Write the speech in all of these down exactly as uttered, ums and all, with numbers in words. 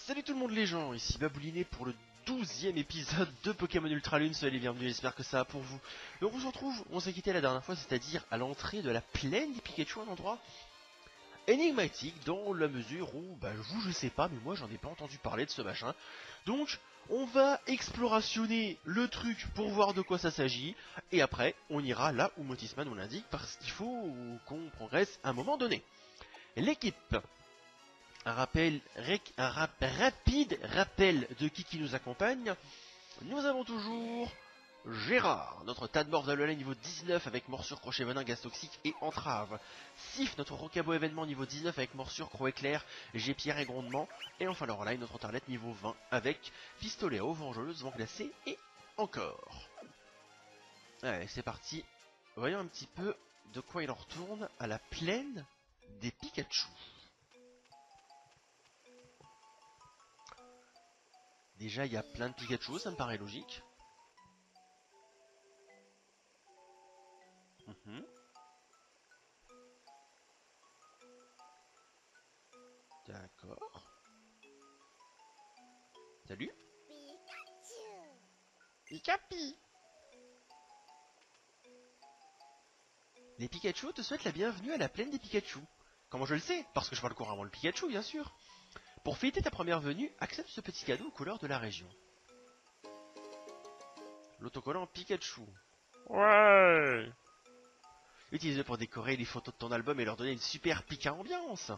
Salut tout le monde les gens, ici Babouliné pour le douzième épisode de Pokémon Ultra Lune, soyez les bienvenus, j'espère que ça va pour vous. Donc on se retrouve, on s'est quitté la dernière fois, c'est-à-dire à, à l'entrée de la plaine des Pikachu, un endroit énigmatique dans la mesure où, bah vous je sais pas, mais moi j'en ai pas entendu parler de ce machin. Donc on va explorationner le truc pour voir de quoi ça s'agit, et après on ira là où Motisman nous l'indique, parce qu'il faut qu'on progresse à un moment donné. L'équipe. Un, rappel, un rap, rapide rappel de qui qui nous accompagne. Nous avons toujours Gérard, notre Tadmor de l'Olay niveau dix-neuf avec morsure, crochet venin, gaz toxique et entrave. Sif, notre Rocabo événement niveau dix-neuf avec morsure, croc éclair, jet pierre et grondement. Et enfin Lorelai, notre Tarlet niveau vingt avec pistolet à eau, vengeuse, vent glacé et encore. Allez, c'est parti. Voyons un petit peu de quoi il en retourne à la plaine des Pikachu. Déjà, il y a plein de Pikachu, ça me paraît logique. Mmh. D'accord. Salut. Pikapi. Les Pikachu te souhaitent la bienvenue à la plaine des Pikachu. Comment je le sais? Parce que je parle couramment le Pikachu, bien sûr. Pour fêter ta première venue, accepte ce petit cadeau aux couleurs de la région. L'autocollant Pikachu. Ouais. Utilise-le pour décorer les photos de ton album et leur donner une super Pika ambiance.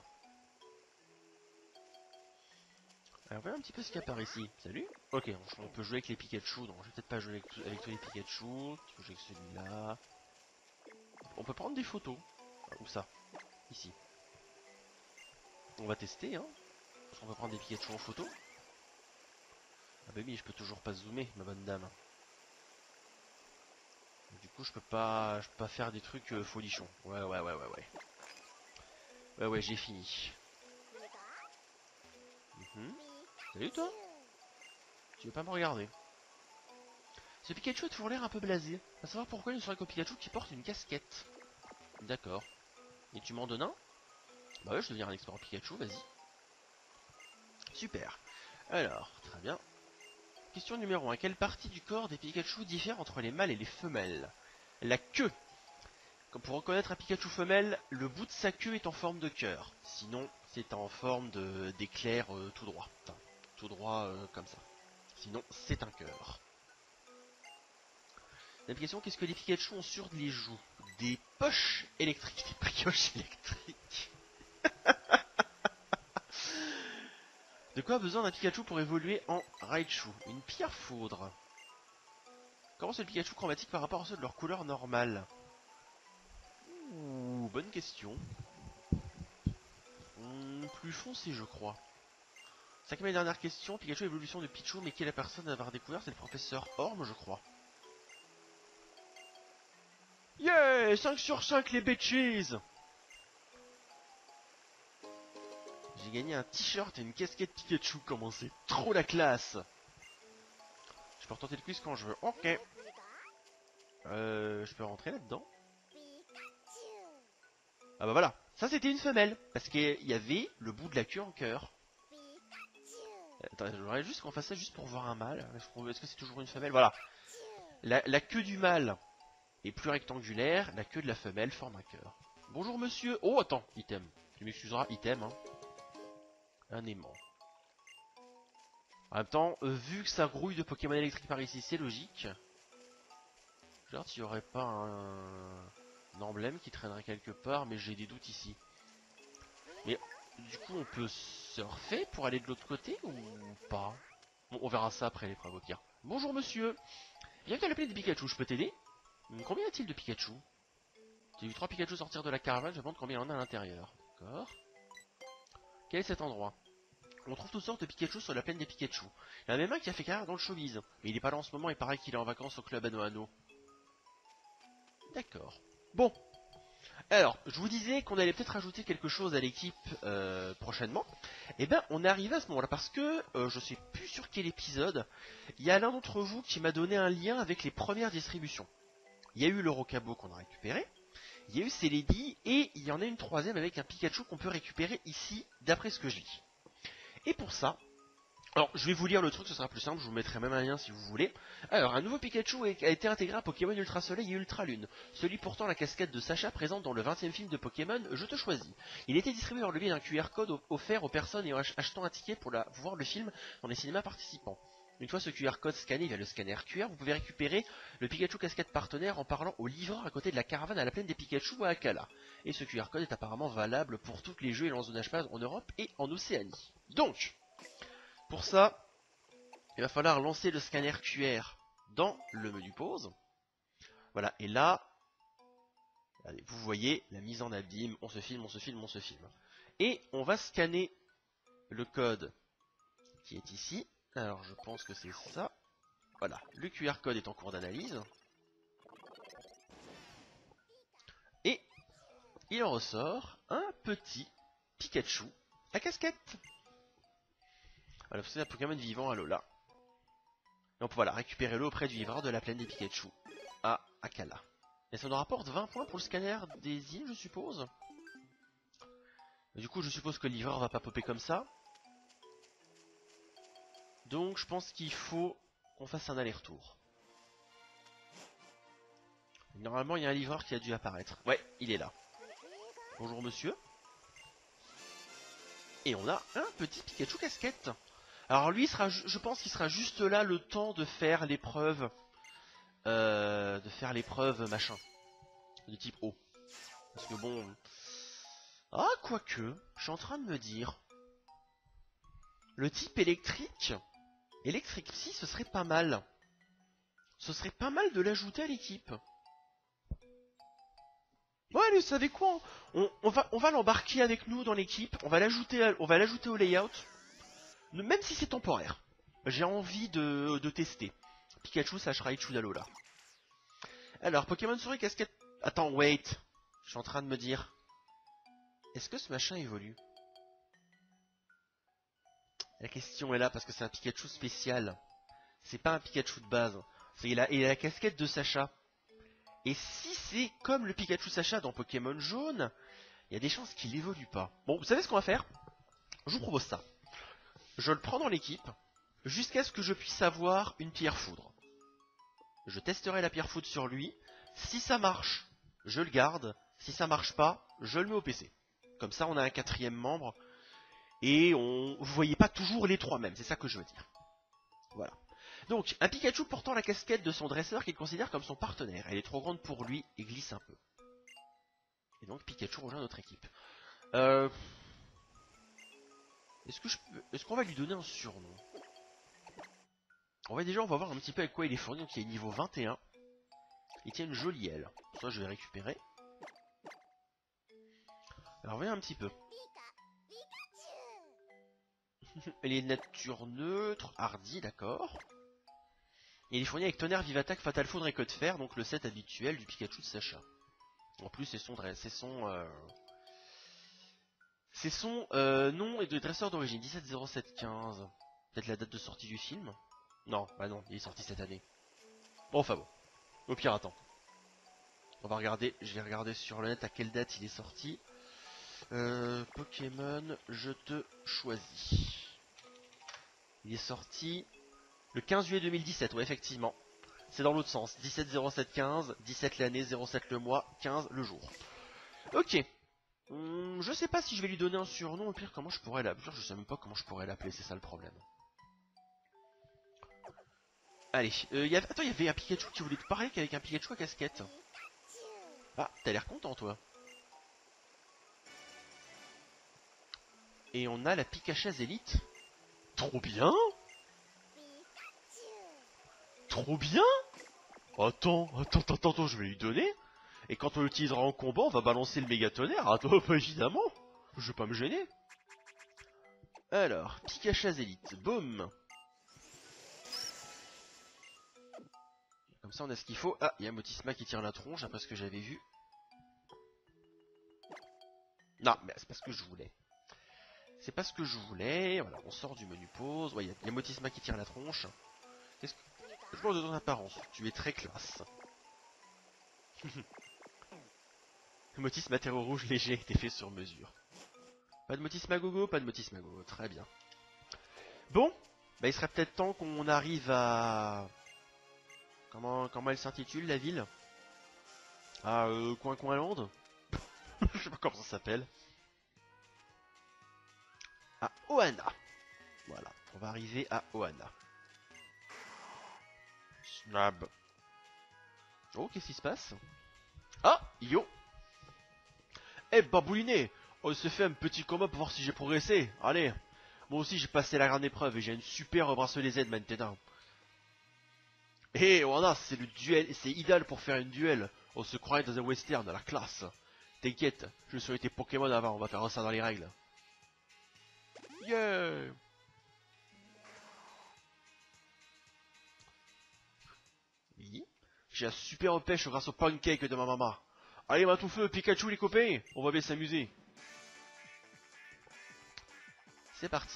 Alors voyons un petit peu ce qu'il y a par ici. Salut. Ok, on, on peut jouer avec les Pikachu. Non, je vais peut-être pas jouer avec, avec tous les Pikachu. Tu peux jouer avec celui-là. On peut prendre des photos. Ah, où ça? Ici. On va tester, hein. On va prendre des Pikachu en photo. Ah bah oui, je peux toujours pas zoomer, ma bonne dame. Du coup, je peux pas, je peux pas faire des trucs euh, folichons. Ouais, ouais, ouais, ouais, ouais. Ouais, ouais, j'ai fini. Mmh. Salut toi. Tu veux pas me regarder? Ce Pikachu a toujours l'air un peu blasé. À savoir pourquoi il ne serait qu'au Pikachu qui porte une casquette. D'accord. Et tu m'en donnes un? Bah ouais, je deviens un explorer Pikachu, vas-y. Super. Alors, très bien. Question numéro un. Quelle partie du corps des Pikachu diffère entre les mâles et les femelles? La queue. Comme pour reconnaître un Pikachu femelle, le bout de sa queue est en forme de cœur. Sinon, c'est en forme d'éclair euh, tout droit. Enfin, tout droit euh, comme ça. Sinon, c'est un cœur. La question, qu'est-ce que les Pikachu ont sur les joues? Des poches électriques, des brioches électriques. De quoi a besoin d'un Pikachu pour évoluer en Raichu? Une pierre foudre. Comment c'est le Pikachu chromatique par rapport à ceux de leur couleur normale? Ouh, bonne question. Hum, plus foncé, je crois. Cinquième et dernière question. Pikachu évolution de Pichu, mais qui est la personne à avoir découvert? C'est le professeur Orme, je crois. Yeah, cinq sur cinq les bitches. J'ai gagné un t-shirt et une casquette Pikachu. Comment c'est trop la classe. Je peux retenter le quiz quand je veux. Ok. Euh, je peux rentrer là-dedans? Ah bah voilà. Ça c'était une femelle. Parce qu'il y avait le bout de la queue en cœur. Attends, j'aimerais juste qu'on fasse ça juste pour voir un mâle. Est-ce que c'est toujours une femelle? Voilà. La, la queue du mâle est plus rectangulaire. La queue de la femelle forme un cœur. Bonjour monsieur. Oh attends, item. Tu m'excuseras, item. Hein. Un aimant. En même temps, euh, vu que ça grouille de Pokémon électriques par ici, c'est logique. Je regarde s'il n'y aurait pas un... un emblème qui traînerait quelque part, mais j'ai des doutes ici. Mais du coup, on peut surfer pour aller de l'autre côté ou pas? Bon, on verra ça après l'épreuve au pire. Bonjour monsieur. Bienvenue à la plaine des Pikachu, je peux t'aider? Combien y a-t-il de Pikachu? J'ai vu trois Pikachu sortir de la caravane, je me demande combien il y en a à l'intérieur. D'accord. Quel est cet endroit? On trouve toutes sortes de Pikachu sur la plaine des Pikachu. Il y en a même un qui a fait carrière dans le showbiz. Mais il est pas là en ce moment, il paraît qu'il est en vacances au club Anohano. D'accord. Bon. Alors, je vous disais qu'on allait peut-être ajouter quelque chose à l'équipe euh, prochainement. Et ben, on est arrivé à ce moment-là parce que euh, je sais plus sur quel épisode. Il y a l'un d'entre vous qui m'a donné un lien avec les premières distributions. Il y a eu le Rocabo qu'on a récupéré. Il y a eu Celebi et il y en a une troisième avec un Pikachu qu'on peut récupérer ici, d'après ce que je lis. Et pour ça, Alors, je vais vous lire le truc, ce sera plus simple, je vous mettrai même un lien si vous voulez. Alors, un nouveau Pikachu a été intégré à Pokémon Ultra Soleil et Ultra Lune. Celui portant la casquette de Sacha présente dans le vingtième film de Pokémon Je te choisis. Il a été distribué par le biais d'un Q R code offert aux personnes ayant achetant un ticket pour la, voir le film dans les cinémas participants. Une fois ce Q R code scanné via le scanner Q R, vous pouvez récupérer le Pikachu casquette partenaire en parlant au livreur à côté de la caravane à la plaine des Pikachu ou à Akala. Et ce Q R code est apparemment valable pour tous les jeux et l'enzonage base en Europe et en Océanie. Donc, pour ça, il va falloir lancer le scanner Q R dans le menu pause. Voilà, et là, allez, vous voyez la mise en abîme, on se filme, on se filme, on se filme. Et on va scanner le code qui est ici. Alors je pense que c'est ça. Voilà, le Q R code est en cours d'analyse. Et il en ressort un petit Pikachu à casquette. Voilà, c'est un Pokémon vivant à Lola. Donc voilà, récupérez-le auprès du livreur de la plaine des Pikachu à Akala. Et ça nous rapporte vingt points pour le scanner des îles, je suppose. Du coup, je suppose que le livreur va pas popper comme ça. Donc, je pense qu'il faut qu'on fasse un aller-retour. Normalement, il y a un livreur qui a dû apparaître. Ouais, il est là. Bonjour, monsieur. Et on a un petit Pikachu casquette. Alors lui, sera, je pense qu'il sera juste là le temps de faire l'épreuve. Euh, de faire l'épreuve machin. De type O. Parce que bon... Ah, quoique, je suis en train de me dire... Le type électrique... Électrique Psy, ce serait pas mal. Ce serait pas mal de l'ajouter à l'équipe. Ouais, allez, vous savez quoi, on, on va, on va l'embarquer avec nous dans l'équipe. On va l'ajouter, on va l'ajouter au layout. Même si c'est temporaire. J'ai envie de, de tester. Pikachu, Sash Raichu d'Alola. Alors, Pokémon souris casquette... Attends, wait. Je suis en train de me dire... Est-ce que ce machin évolue? La question est là parce que c'est un Pikachu spécial. C'est pas un Pikachu de base. Il a, il a la casquette de Sacha. Et si c'est comme le Pikachu Sacha dans Pokémon Jaune, il y a des chances qu'il évolue pas. Bon, vous savez ce qu'on va faire? Je vous propose ça. Je le prends dans l'équipe, jusqu'à ce que je puisse avoir une pierre foudre. Je testerai la pierre foudre sur lui. Si ça marche, je le garde. Si ça marche pas, je le mets au P C. Comme ça, on a un quatrième membre. Et on... vous voyez pas toujours les trois mêmes, c'est ça que je veux dire. Voilà. Donc, un Pikachu portant la casquette de son dresseur qu'il considère comme son partenaire. Elle est trop grande pour lui et glisse un peu. Et donc, Pikachu rejoint notre équipe. Euh... Est-ce que je peux... Est-ce qu'on va lui donner un surnom? On va déjà, on va voir un petit peu avec quoi il est fourni. Donc, il est niveau vingt et un. Il tient une jolie aile. Ça, je vais récupérer. Alors, voyons un petit peu. Elle est nature neutre, hardy, d'accord. Et il est fourni avec tonnerre, vive attaque, fatal foudre et queue de fer, donc le set habituel du Pikachu de Sacha. En plus, c'est son, c'est son, euh... c'est son euh, nom et de dresseur d'origine, dix-sept zéro sept quinze. Peut-être la date de sortie du film? Non, bah non, il est sorti cette année. Bon, enfin bon. Au pire, attends. On va regarder, je vais regarder sur le net à quelle date il est sorti. Euh, Pokémon, je te choisis. Il est sorti le quinze juillet deux mille dix-sept, ouais, effectivement. C'est dans l'autre sens. dix-sept zéro sept quinze, dix-sept l'année, zéro sept le mois, quinze le jour. Ok. Hum, je sais pas si je vais lui donner un surnom. Au pire, comment je pourrais l'appeler? Je sais même pas comment je pourrais l'appeler, c'est ça le problème. Allez, euh, y a... attends, il y avait un Pikachu qui voulait te parler avec un Pikachu à casquette. Ah, t'as l'air content, toi. Et on a la Pikachaise Elite. Trop bien. Trop bien. Attends, attends, attends, attends, je vais lui donner. Et quand on l'utilisera en combat, on va balancer le méga tonnerre. Attends, pas évidemment. Je vais pas me gêner. Alors, Pikachaise Elite, boum. Comme ça, on a ce qu'il faut. Ah, il y a Motisma qui tire la tronche, après ce que j'avais vu. Non, mais c'est pas ce que je voulais. C'est pas ce que je voulais. Voilà, on sort du menu pause. Ouais, il y, y a Motisma qui tire la tronche. Qu'est-ce que... Je pense de ton apparence. Tu es très classe. Motisma terreau rouge léger était fait sur mesure. Pas de Motisma gogo, pas de Motisma gogo. Très bien. Bon. Bah il serait peut-être temps qu'on arrive à... Comment, comment elle s'intitule la ville? Ah, euh, Coin Coin Land. Je sais pas comment ça s'appelle. À Ohana. Voilà, on va arriver à Ohana. Snab. Oh, qu'est-ce qui se passe? Ah, yo. Eh, babouiné, on se fait un petit combat pour voir si j'ai progressé. Allez, moi aussi j'ai passé la grande épreuve et j'ai une super bracelet Z maintenant. Eh, Ohana, c'est le duel, c'est idéal pour faire une duel. On se croirait dans un western, la classe. T'inquiète, je suis tes Pokémon avant, on va faire ça dans les règles. Yeah. Oui. J'ai un super pêche grâce au pancake de ma maman. Allez, ma tout feu, Pikachu les copains, on va bien s'amuser. C'est parti.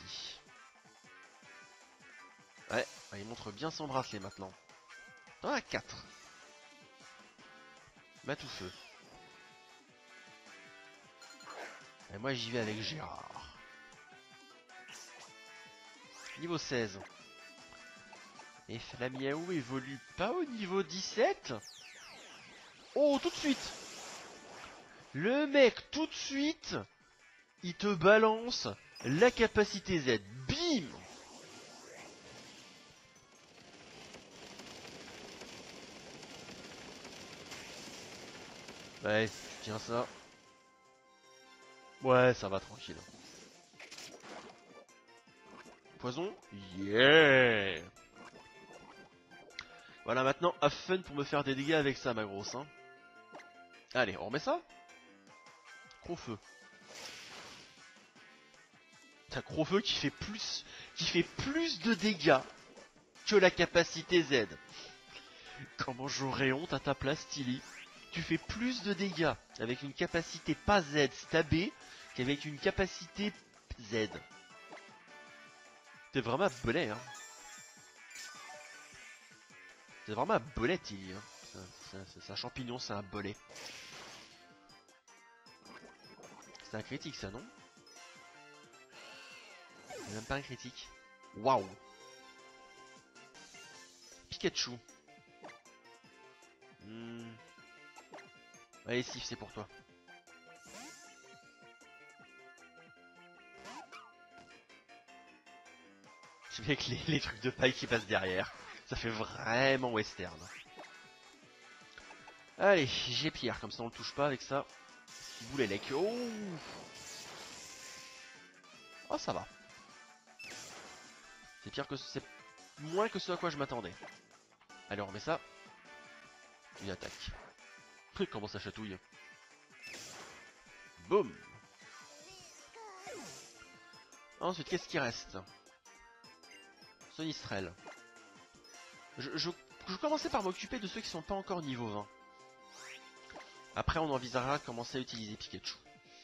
Ouais, il montre bien son bracelet maintenant. T'en as quatre. Ma tout feu. Et moi j'y vais avec Gérard. Niveau seize. Et Flamiaou évolue pas au niveau dix-sept. Oh, tout de suite. Le mec, tout de suite, il te balance la capacité Z. Bim. Ouais, tiens ça. Ouais, ça va tranquille. Poison. Yeah. Voilà, maintenant, have fun pour me faire des dégâts avec ça, ma grosse. Hein. Allez, on remet ça. Gros-feu. T'as Gros-feu qui fait plus, qui fait plus de dégâts que la capacité Z. Comment j'aurais honte à ta place, Tilly. Tu fais plus de dégâts avec une capacité pas Z stabée qu'avec une capacité Z. T'es vraiment un belé, hein. C'est vraiment un bolet, Tilly. Hein. C'est un champignon, c'est un bolet. C'est un critique, ça, non? C'est même pas un critique. Waouh. Pikachu. Hmm. Allez, Sif, c'est pour toi. Je vais avec les, les trucs de paille qui passent derrière. Ça fait vraiment western. Allez, j'ai Pierre, comme ça on le touche pas avec ça. Boulet lec. Oh, oh ça va. C'est pire que c'est moins que ce à quoi je m'attendais. Allez, on remet ça. Une attaque. Comment ça chatouille. Boum. Ensuite, qu'est-ce qui reste? Sonistrel. Je, je, je commençais par m'occuper de ceux qui sont pas encore niveau vingt. Après, on envisagera de commencer à utiliser Pikachu.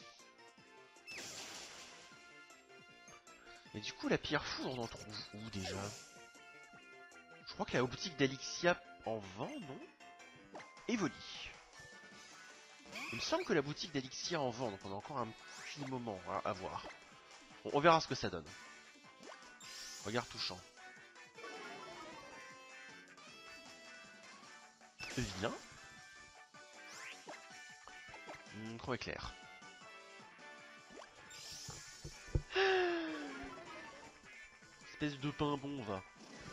Et du coup, la pierre foudre, on en trouve où déjà? Je crois que la boutique d'Alixia en vend, non? Evoli. Il me semble que la boutique d'Alixia en vend, donc on a encore un petit moment à, à voir. Bon, on verra ce que ça donne. Regard touchant. Vilain. Mmh, trop éclair. Espèce de pain bon, va.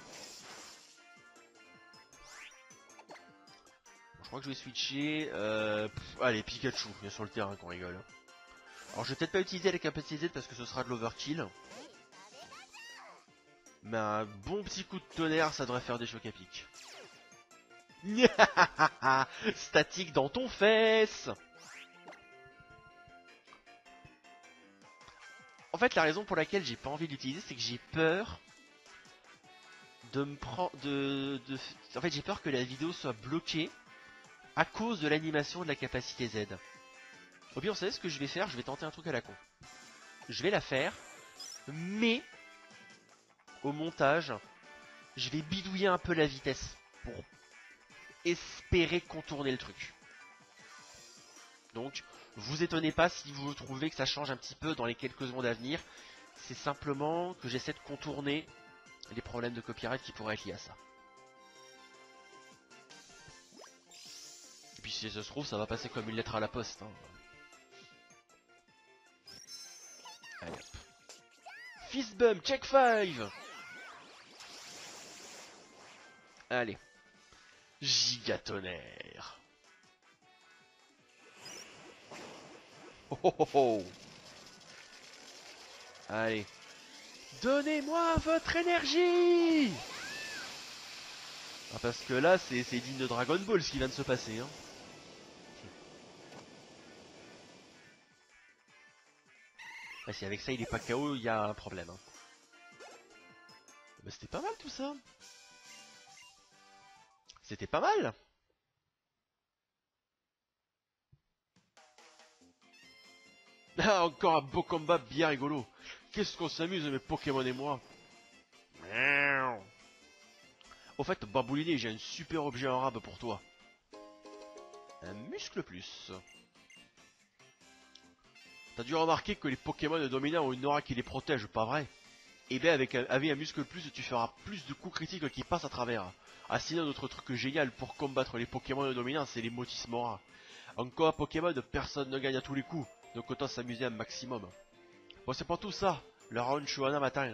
Bon, je crois que je vais switcher. Euh, pff, allez, Pikachu, bien sur le terrain qu'on rigole. Alors je vais peut-être pas utiliser la capacité Z parce que ce sera de l'overkill. Mais un bon petit coup de tonnerre, ça devrait faire des chocs à pic. Statique dans ton fesse. En fait, la raison pour laquelle j'ai pas envie de l'utiliser, c'est que j'ai peur de me prendre... De, de... En fait, j'ai peur que la vidéo soit bloquée à cause de l'animation de la capacité Z. Au pire, vous savez ce que je vais faire? Je vais tenter un truc à la con. Je vais la faire, mais au montage, je vais bidouiller un peu la vitesse pour espérer contourner le truc. Donc, vous étonnez pas si vous trouvez que ça change un petit peu dans les quelques secondes à venir. C'est simplement que j'essaie de contourner les problèmes de copyright qui pourraient être liés à ça. Et puis si ça se trouve, ça va passer comme une lettre à la poste. Hein. Allez hop. Fist bump, check five. Allez. Gigatonnerre. Oh oh oh oh. Allez. Donnez-moi votre énergie. Ah, parce que là, c'est digne de Dragon Ball ce qui vient de se passer. Hein. Ah, si avec ça il est pas K O, il y a un problème. Hein. Bah, c'était pas mal tout ça. C'était pas mal. Ah, encore un beau combat bien rigolo. Qu'est-ce qu'on s'amuse mes Pokémon et moi. Au fait, Barbouliné, j'ai un super objet en rab pour toi. Un muscle plus. T'as dû remarquer que les Pokémon dominants ont une aura qui les protège, pas vrai? Et bien avec un, avec un muscle plus, tu feras plus de coups critiques qui passent à travers. Ah sinon, notre truc génial pour combattre les Pokémon dominants, c'est les Motismora. En combat Pokémon, personne ne gagne à tous les coups, donc autant s'amuser un maximum. Bon, c'est pas tout ça. Le round Choana m'atteint.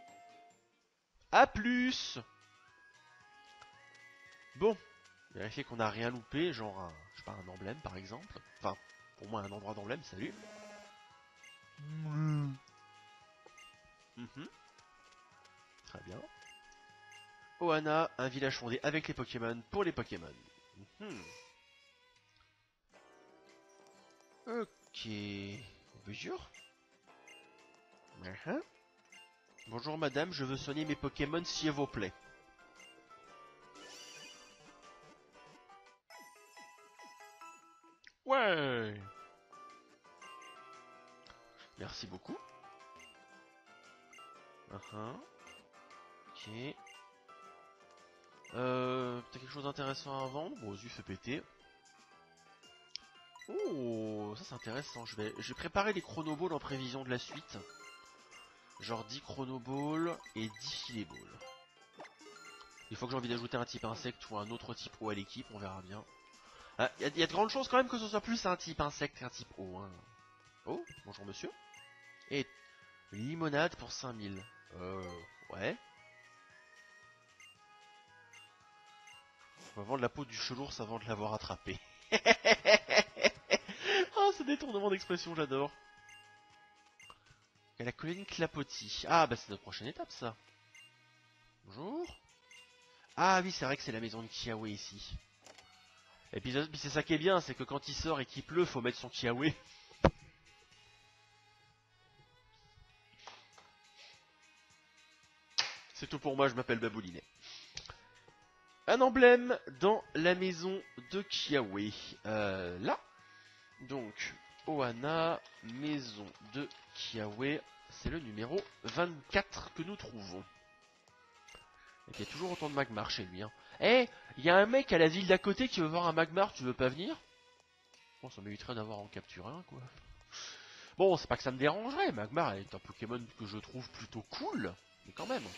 A plus. Bon, vérifier qu'on n'a rien loupé, genre un, je sais pas, un emblème par exemple. Enfin, pour moi un endroit d'emblème, salut. Mmh. Mmh. Très bien. Ohana, un village fondé avec les Pokémon pour les Pokémon. Mmh. Ok. Bonjour. Uh-huh. Bonjour madame, je veux soigner mes Pokémon s'il vous plaît. Ouais. Merci beaucoup. Uh-huh. Ok. Euh, t'as quelque chose d'intéressant à vendre? Bon, vas-y, fais péter. Oh, ça c'est intéressant. Je vais, je vais préparer les chronoballs en prévision de la suite. Genre dix chronoballs et dix fileballs. Il faut que j'ai envie d'ajouter un type insecte ou un autre type eau à l'équipe, on verra bien. Il ah, y, y a de grandes chances quand même que ce soit plus un type insecte qu'un type eau. Hein. Oh, bonjour monsieur. Et limonade pour cinq mille. Euh, ouais. On va vendre la peau du chelours avant de l'avoir attrapé. Oh, ce détournement d'expression, j'adore. La colonie Clapotis. Ah, bah c'est notre prochaine étape, ça. Bonjour. Ah oui, c'est vrai que c'est la maison de Kiawe ici. Et puis, puis c'est ça qui est bien, c'est que quand il sort et qu'il pleut, faut mettre son Kiawe. C'est tout pour moi, je m'appelle Baboulinet. Un emblème dans la maison de Kiawe. Euh, là. Donc, Ohana, maison de Kiawe. C'est le numéro vingt-quatre que nous trouvons. Et puis il y a toujours autant de Magmar chez lui. Hein. Eh, il y a un mec à la ville d'à côté qui veut voir un Magmar, tu veux pas venir? Bon, ça m'éviterait d'avoir en capture un, quoi. Bon, c'est pas que ça me dérangerait, Magmar est un Pokémon que je trouve plutôt cool, mais quand même.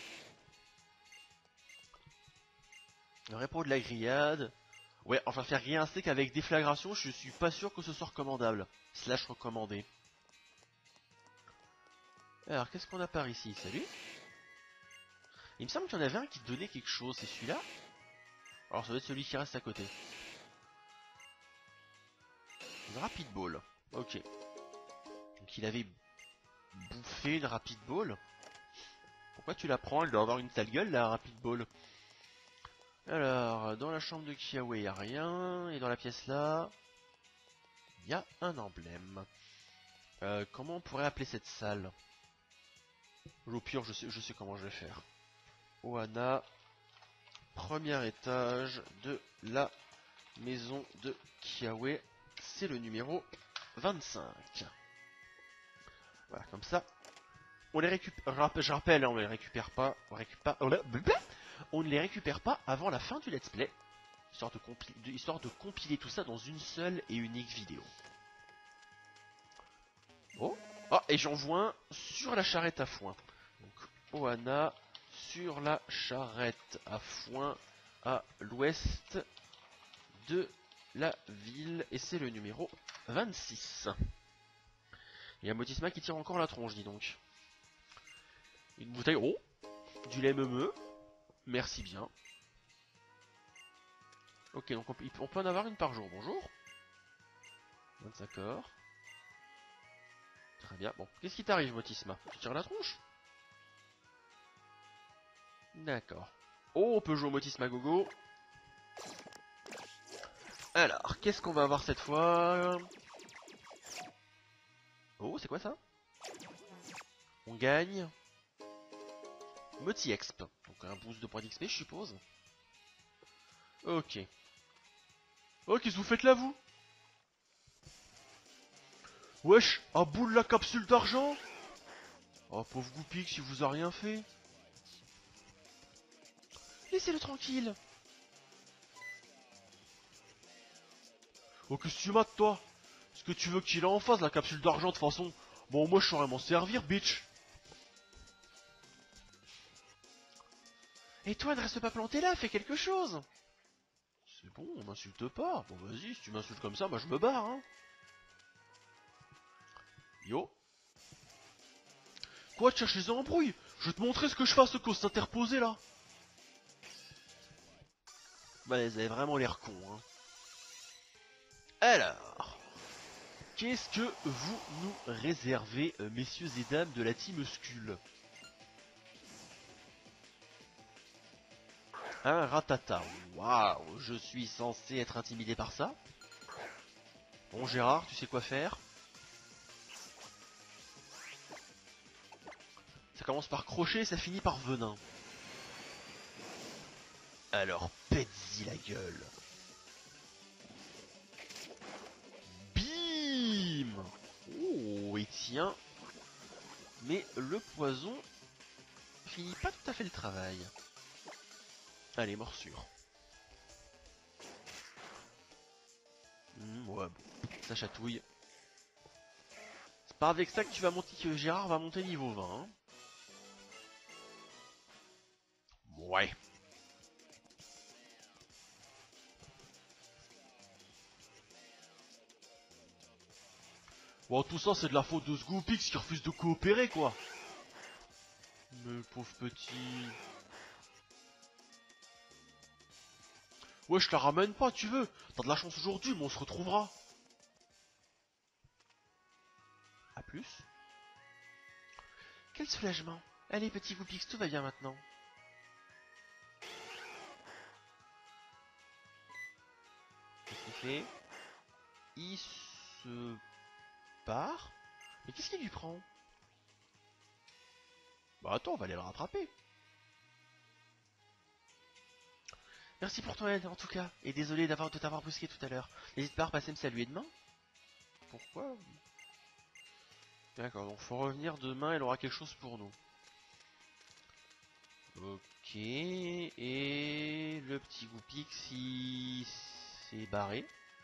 Le repos de la grillade. Ouais, enfin faire griller un steak avec déflagration, je suis pas sûr que ce soit recommandable. Slash recommandé. Alors, qu'est-ce qu'on a par ici? Salut. Il me semble qu'il y en avait un qui donnait quelque chose, c'est celui-là? Alors ça doit être celui qui reste à côté. Une Rapid Ball. Ok. Donc il avait bouffé une Rapid Ball. Pourquoi tu la prends? Elle doit avoir une sale gueule la Rapid Ball. Alors, dans la chambre de Kiawe, il n'y a rien. Et dans la pièce là, il y a un emblème. Euh, comment on pourrait appeler cette salle? Au pire, je sais, je sais comment je vais faire. Ohana, premier étage de la maison de Kiawe. C'est le numéro vingt-cinq. Voilà, comme ça. On les récupère. Je rappelle, on les récupère pas. On récupère. On ne les récupère pas avant la fin du let's play. Histoire de, de, histoire de compiler tout ça dans une seule et unique vidéo. Oh, oh et j'en vois un sur la charrette à foin. Donc, Ohana sur la charrette à foin à l'ouest de la ville. Et c'est le numéro vingt-six. Il y a Motisma qui tire encore la tronche, dis donc. Une bouteille... Oh, du lait meumeux. Merci bien. Ok, donc on peut, on peut en avoir une par jour. Bonjour. D'accord. Très bien. Bon, qu'est-ce qui t'arrive, Motisma? Tu tires la tronche? D'accord. Oh, on peut jouer au Motisma Gogo. Alors, qu'est-ce qu'on va avoir cette fois? Oh, c'est quoi ça? On gagne Moti Exp. Donc un boost de points d'X P, je suppose. Ok. Oh, qu'est-ce que vous faites là, vous? Wesh, à boule la capsule d'argent? Oh, pauvre Goupix, il vous a rien fait. Laissez-le tranquille. Oh, qu'est-ce que tu mates, toi? Est-ce que tu veux qu'il ait en face, la capsule d'argent, de toute façon? Bon, moi, je saurais m'en servir, bitch. Et toi, ne reste pas planté là, fais quelque chose. C'est bon, on m'insulte pas. Bon, vas-y, si tu m'insultes comme ça, moi, je me barre, hein. Yo. Quoi, tu cherches les embrouilles? Je vais te montrer ce que je fais à ce qu'on s'interposer, là. Bah, ils avaient vraiment l'air cons, hein. Alors... Qu'est-ce que vous nous réservez, euh, messieurs et dames de la team Skull? Un ratata. Waouh, je suis censé être intimidé par ça. Bon, Gérard, tu sais quoi faire? Ça commence par crochet, ça finit par venin. Alors, pète-y la gueule. Bim! Oh, et tiens. Mais le poison finit pas tout à fait le travail. Allez, morsure. Mmh, ouais, bon, ça chatouille. C'est pas avec ça que tu vas monter, que Gérard va monter niveau vingt. Hein. Ouais. Bon, tout ça, c'est de la faute de ce Goupix qui refuse de coopérer, quoi. Mais pauvre petit... Ouais, je te la ramène pas, tu veux. T'as de la chance aujourd'hui, mais on se retrouvera. A plus. Quel soulagement. Allez, petit Goupix, tout va bien maintenant. Qu'est-ce qu'il fait? Il se... part. Mais qu'est-ce qu'il lui prend? Bah attends, on va aller le rattraper. Merci pour ton aide, en tout cas. Et désolé d'avoir de t'avoir brusqué tout à l'heure. N'hésite pas à repasser me saluer demain. Pourquoi? D'accord, donc faut revenir demain, elle aura quelque chose pour nous. Ok, et le petit Goupix, il s'est barré.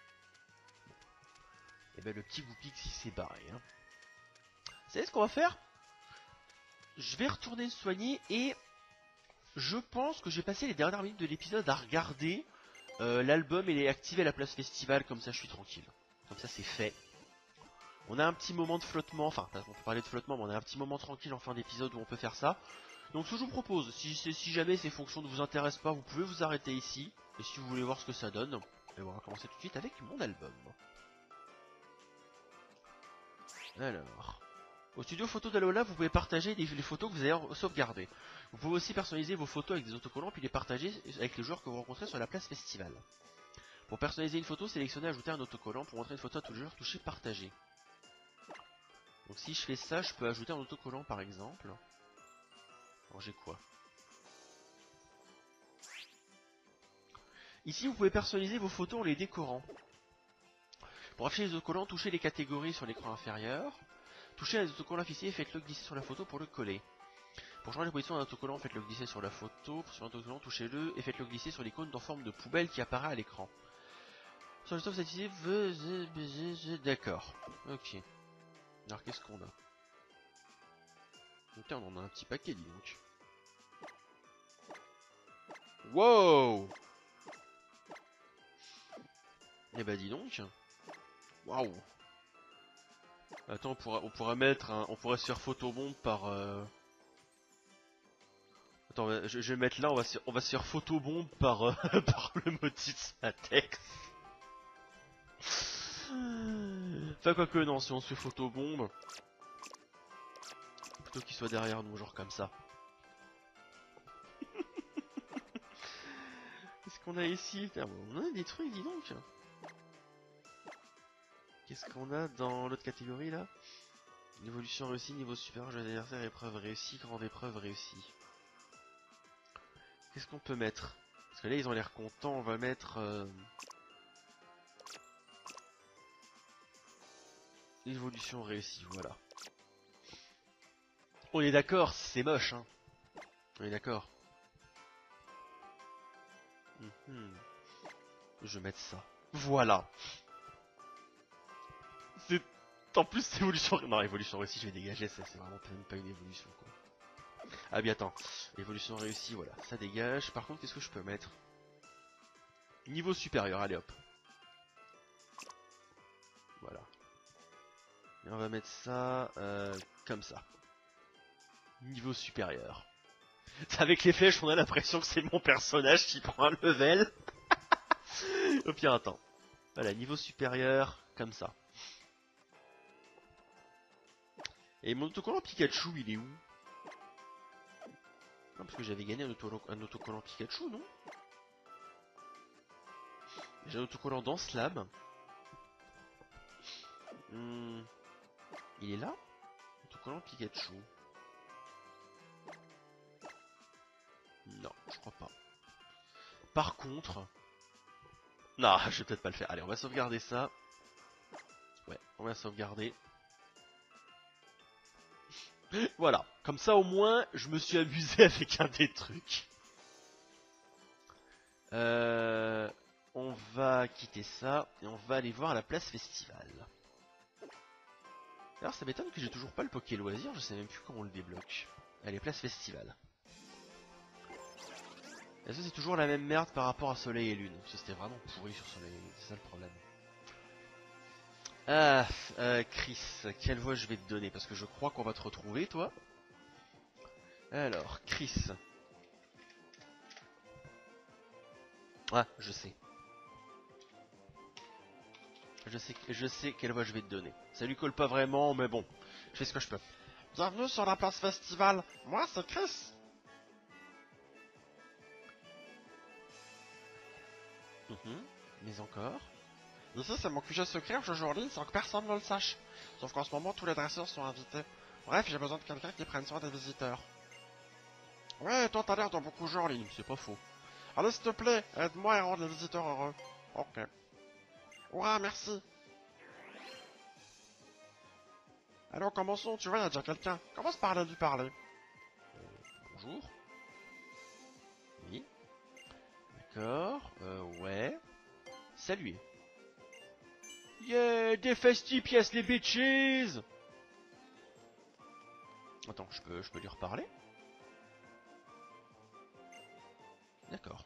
Et ben le petit Goupix, il s'est barré. Hein. Vous savez ce qu'on va faire? Je vais retourner le soigner et je pense que j'ai passé les dernières minutes de l'épisode à regarder euh, l'album et activer la place festival, comme ça je suis tranquille. Comme ça c'est fait. On a un petit moment de flottement, enfin on peut parler de flottement, mais on a un petit moment tranquille en fin d'épisode où on peut faire ça. Donc ce que je vous propose, si, si jamais ces fonctions ne vous intéressent pas, vous pouvez vous arrêter ici. Et si vous voulez voir ce que ça donne, et on va commencer tout de suite avec mon album. Alors, au studio photo d'Alola, vous pouvez partager les, les photos que vous avez sauvegardées. Vous pouvez aussi personnaliser vos photos avec des autocollants puis les partager avec les joueurs que vous rencontrez sur la place festival. Pour personnaliser une photo, sélectionnez ajouter un autocollant pour montrer une photo à tout le joueur, toucher partager. Donc si je fais ça, je peux ajouter un autocollant par exemple. Alors j'ai quoi? Ici vous pouvez personnaliser vos photos en les décorant. Pour afficher les autocollants, touchez les catégories sur l'écran inférieur. Touchez les autocollants affichés et faites-le glisser sur la photo pour le coller. Pour changer la position d'un autocollant, faites-le glisser sur la photo. Sur un autocollant, touchez-le et faites-le glisser sur l'icône en forme de poubelle qui apparaît à l'écran. Sur le stop satisfait, d'accord. Ok. Alors qu'est-ce qu'on a? Putain, on en a un petit paquet, dis donc. Wow. Eh bah dis donc. Waouh. Attends, on pourra, on pourra mettre un, on pourrait se faire photobombe par... Euh... Attends, je, je vais mettre là, on va se, on va se faire photobombe par, euh, par le motif Atex. Enfin quoi que non, si on se fait photobombe, plutôt qu'il soit derrière nous, genre comme ça. Qu'est-ce qu'on a ici? On a des trucs, dis donc. Qu'est-ce qu'on a dans l'autre catégorie là? Évolution réussie, niveau super, jeu d'anniversaire, épreuve réussie, grande épreuve réussie. Qu'est-ce qu'on peut mettre? Parce que là ils ont l'air contents, on va mettre... Euh... Évolution réussie, voilà. On est d'accord, c'est moche, hein. On est d'accord. Mmh. Je vais mettre ça. Voilà. C'est... En plus, évolution... Non, évolution réussie, je vais dégager, ça c'est vraiment même pas une évolution, quoi. Ah bien, attends. Évolution réussie, voilà. Ça dégage. Par contre, qu'est-ce que je peux mettre? Niveau supérieur, allez hop. Voilà. Et on va mettre ça euh, comme ça. Niveau supérieur. Avec les flèches, on a l'impression que c'est mon personnage qui prend un level. Au pire, attends. Voilà, niveau supérieur, comme ça. Et mon autocollant Pikachu, il est où? Non, parce que j'avais gagné un, auto un autocollant Pikachu, non? J'ai un autocollant dans Slam. Hmm. Il est là? Autocollant Pikachu. Non, je crois pas. Par contre... Non, je vais peut-être pas le faire. Allez, on va sauvegarder ça. Ouais, on va sauvegarder. Voilà, comme ça au moins, je me suis amusé avec un des trucs. Euh, on va quitter ça et on va aller voir la place festival. Alors ça m'étonne que j'ai toujours pas le Poké Loisir, je sais même plus comment on le débloque. Allez, place festival. Est-ce que c'est toujours la même merde par rapport à Soleil et Lune? Parce que c'était vraiment pourri sur Soleil et Lune, c'est ça le problème. Ah, euh, Chris, quelle voix je vais te donner? Parce que je crois qu'on va te retrouver, toi. Alors, Chris. Ah, je sais. Je sais, je sais quelle voix je vais te donner. Ça lui colle pas vraiment, mais bon, je fais ce que je peux. Bienvenue sur la place festival. Moi, c'est Chris. Mmh. Mais encore. Ici, c'est mon Q G secret où je joue en ligne sans que personne ne le sache. Sauf qu'en ce moment, tous les dresseurs sont invités. Bref, j'ai besoin de quelqu'un qui prenne soin des visiteurs. Ouais, toi, t'as l'air de beaucoup jouer en ligne. C'est pas faux. Allez, s'il te plaît, aide-moi à rendre les visiteurs heureux. Ok. Ouah, merci. Alors, commençons. Tu vois, il y a déjà quelqu'un. Commence par aller lui parler. Euh, bonjour. Oui. D'accord. Euh, ouais. Saluez. Yeah, des festi pièces les bitches. Attends, je peux, je peux lui reparler? D'accord.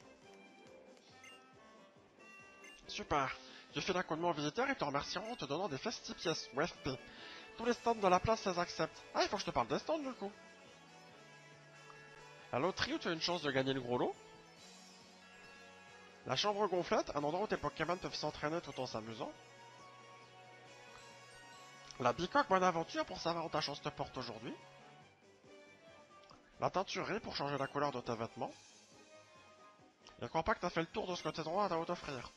Super. J'ai fait l'accompagnement aux visiteurs et te remercieront en te donnant des festi pièces ou F P. Tous les stands de la place les acceptent. Ah, il faut que je te parle des stands du coup. La loterie où tu as une chance de gagner le gros lot. La chambre gonflette, un endroit où tes Pokémon peuvent s'entraîner tout en s'amusant. La bicoque bonne aventure pour savoir où ta chance te porte aujourd'hui. La teinturerie pour changer la couleur de tes vêtements. Et crois pas que t'as fait le tour de ce que tes droits à t'offrir.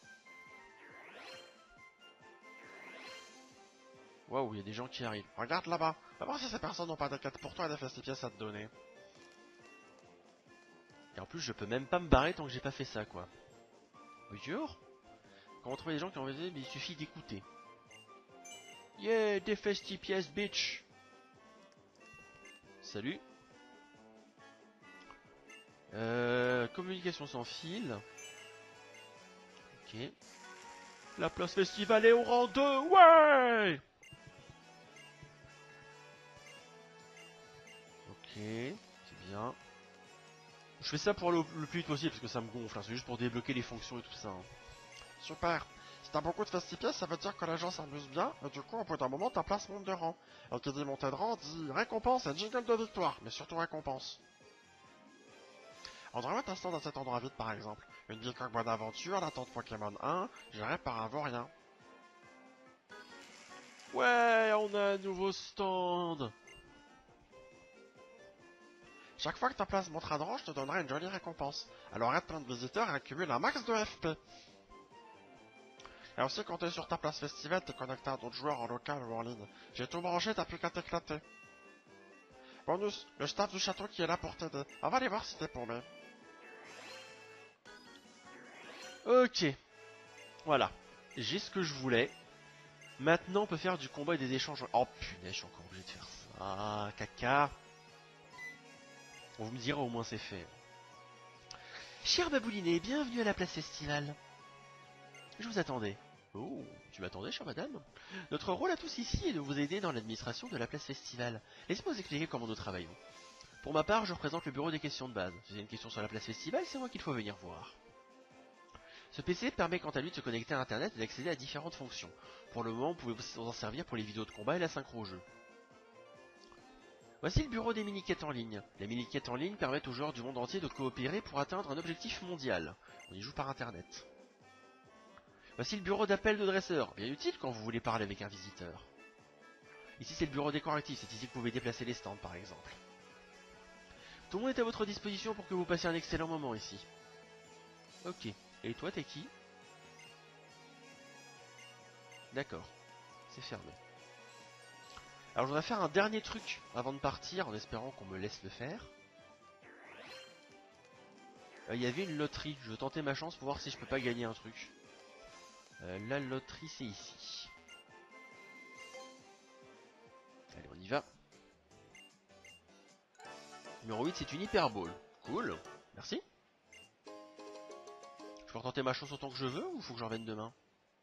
Waouh, il y a des gens qui arrivent. Regarde là-bas. Va voir si ces personnes n'ont pas des quêtes pour toi et des festi-pièces à te donner. Et en plus, je peux même pas me barrer tant que j'ai pas fait ça, quoi. Bonjour. Quand on trouve des gens qui ont envie, il suffit d'écouter. Yeah, des festi-pièces, bitch. Salut. Euh, communication sans fil. Ok. La place festival est au rang deux, ouais. Ok, c'est bien. Je fais ça pour le, le plus vite possible parce que ça me gonfle, hein. C'est juste pour débloquer les fonctions et tout ça. Hein. Super. Si t'as beaucoup de festipiés, ça veut dire que les gens s'amusent bien, et du coup, au bout d'un moment, ta place monte de rang. Et qui dit montée de rang, dit récompense et jingle de victoire, mais surtout récompense. On devrait mettre un stand à cet endroit vide, par exemple. Une bicoque bonne aventure, la tente Pokémon un, gérée par un vaurien. Ouais, on a un nouveau stand. Chaque fois que ta place montera de rang, je te donnerai une jolie récompense. Alors arrête plein de visiteurs et accumule un max de F P. Et aussi compter sur ta place festival, t'es connecté à d'autres joueurs en local ou en ligne. J'ai tout branché, t'as plus qu'à t'éclater. Bonus, le staff du château qui est là pour t'aider. On va aller voir si t'es paumé. Ok. Voilà. J'ai ce que je voulais. Maintenant, on peut faire du combat et des échanges. Oh punaise, je suis encore obligé de faire ça. Ah, caca. On vous me dira au moins c'est fait. Cher Baboulinet, bienvenue à la place estivale. Je vous attendais. Oh, tu m'attendais, chère madame? Notre rôle à tous ici est de vous aider dans l'administration de la place estivale. Laissez-moi vous expliquer comment nous travaillons. Pour ma part, je représente le bureau des questions de base. Si vous avez une question sur la place estivale, c'est moi qu'il faut venir voir. Ce P C permet quant à lui de se connecter à internet et d'accéder à différentes fonctions. Pour le moment, vous pouvez vous en servir pour les vidéos de combat et la synchro jeu. Voici le bureau des mini-quêtes en ligne. Les mini-quêtes en ligne permettent aux joueurs du monde entier de coopérer pour atteindre un objectif mondial. On y joue par internet. Voici le bureau d'appel de dresseur, bien utile quand vous voulez parler avec un visiteur. Ici c'est le bureau décoratif, c'est ici que vous pouvez déplacer les stands par exemple. Tout le monde est à votre disposition pour que vous passiez un excellent moment ici. Ok, et toi t'es qui? D'accord, c'est fermé. Alors je voudrais faire un dernier truc avant de partir, en espérant qu'on me laisse le faire. Il euh, y avait une loterie, je veux tenter ma chance pour voir si je peux pas gagner un truc. Euh, la loterie c'est ici. Allez on y va. Numéro huit c'est une hyperbole. Cool, merci. Je peux retenter ma chance autant que je veux ou faut que j'en revienne demain?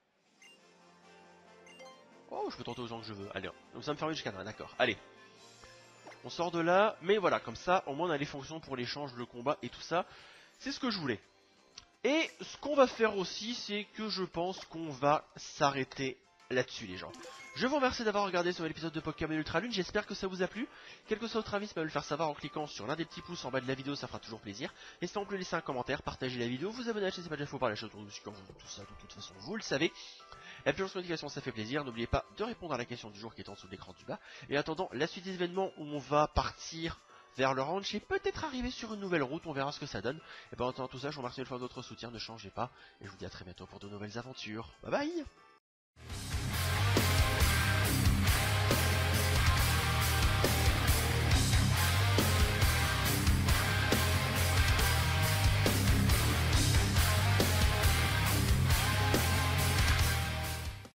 Oh, je peux tenter autant que je veux. Allez, donc ça me ferme jusqu'à demain, d'accord. Allez. On sort de là, mais voilà, comme ça, au moins on a les fonctions pour l'échange, le combat et tout ça. C'est ce que je voulais. Et ce qu'on va faire aussi, c'est que je pense qu'on va s'arrêter là-dessus les gens. Je vous remercie d'avoir regardé ce nouvel épisode de Pokémon Ultra Lune, j'espère que ça vous a plu. Quel que soit votre avis, ça peut me le faire savoir en cliquant sur l'un des petits pouces en bas de la vidéo, ça fera toujours plaisir. N'hésitez pas à me laisser un commentaire, partager la vidéo, vous abonner à la chaîne si c'est pas déjà fait, par la chaîne autour dessus comme vous, tout ça, de toute façon vous le savez. La plus grosse notification ça fait plaisir, n'oubliez pas de répondre à la question du jour qui est en dessous de l'écran du bas. Et en attendant la suite des événements où on va partir vers le ranch et peut-être arriver sur une nouvelle route, on verra ce que ça donne. Et pendant tout ça, je vous remercie une fois de votre soutien, ne changez pas, et je vous dis à très bientôt pour de nouvelles aventures. Bye bye.